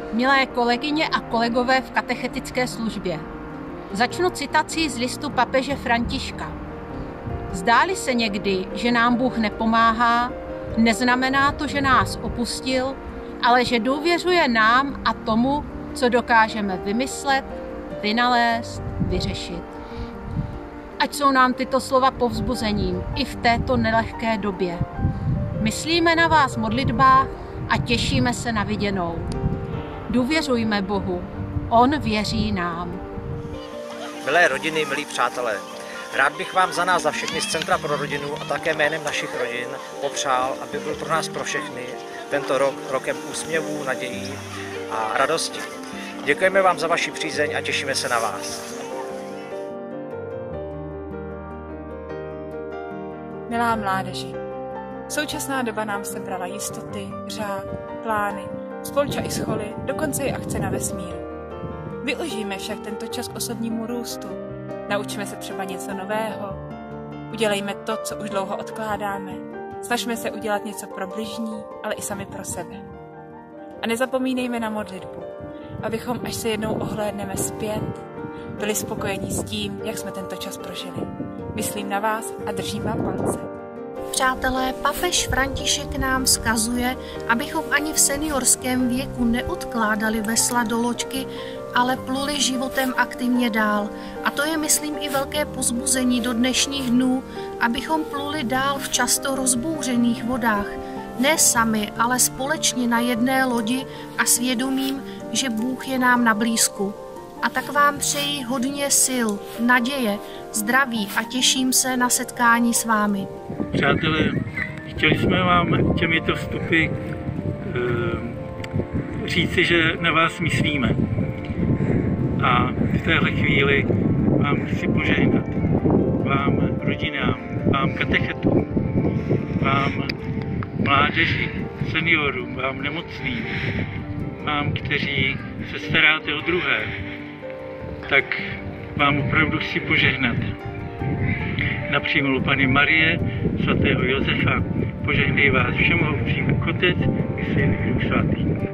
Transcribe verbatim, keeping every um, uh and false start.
milé kolegyně a kolegové v katechetické službě. Začnu citací z listu papeže Františka. Zdáli se někdy, že nám Bůh nepomáhá, neznamená to, že nás opustil, ale že důvěřuje nám a tomu, co dokážeme vymyslet, vynalézt, vyřešit. Ať jsou nám tyto slova povzbuzením i v této nelehké době. Myslíme na vás v modlitbách a těšíme se na viděnou. Důvěřujme Bohu, On věří nám. Milé rodiny, milí přátelé, rád bych vám za nás, za všechny z Centra pro rodinu a také jménem našich rodin popřál, aby byl pro nás, pro všechny, tento rok rokem úsměvů, nadějí a radosti. Děkujeme vám za vaši přízeň a těšíme se na vás. Milá mládeži, současná doba nám sebrala jistoty, řád, plány, spolča i scholy, dokonce i akce na vesmír. Využijme však tento čas k osobnímu růstu. Naučme se třeba něco nového. Udělejme to, co už dlouho odkládáme. Snažme se udělat něco pro bližní, ale i sami pro sebe. A nezapomínejme na modlitbu, abychom, až se jednou ohlédneme zpět, byli spokojení s tím, jak jsme tento čas prožili. Myslím na vás a držím vám palce. Přátelé, papež František nám vzkazuje, abychom ani v seniorském věku neodkládali vesla do loďky, ale pluli životem aktivně dál. A to je, myslím, i velké povzbuzení do dnešních dnů, abychom pluli dál v často rozbouřených vodách. Ne sami, ale společně na jedné lodi a svědomím, že Bůh je nám na blízku. A tak vám přeji hodně sil, naděje, zdraví a těším se na setkání s vámi. Přátelé, chtěli jsme vám těmito vstupy e, říci, že na vás myslíme. A v téhle chvíli vám chci požehnat. Vám rodinám, vám katechetům, vám mládeži, seniorům, vám nemocným, vám, kteří se staráte o druhé, tak vám opravdu chci požehnat. Na přímlu Panny Marie, svatého Josefa, požehnej vás všemohoucí Otec i Syn i Duch Svatý.